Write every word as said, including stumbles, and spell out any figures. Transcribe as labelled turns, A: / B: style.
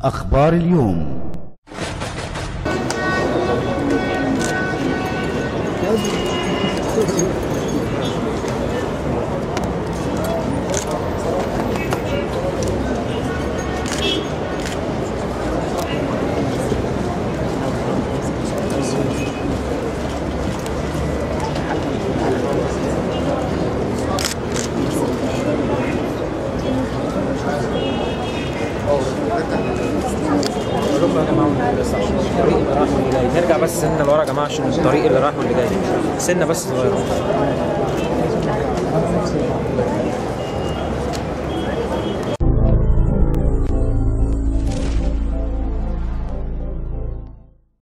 A: أخبار اليوم.
B: نرجع بس سنة لورا يا جماعة عشان الطريق اللي رايح واللي جاي سنة بس صغيرة.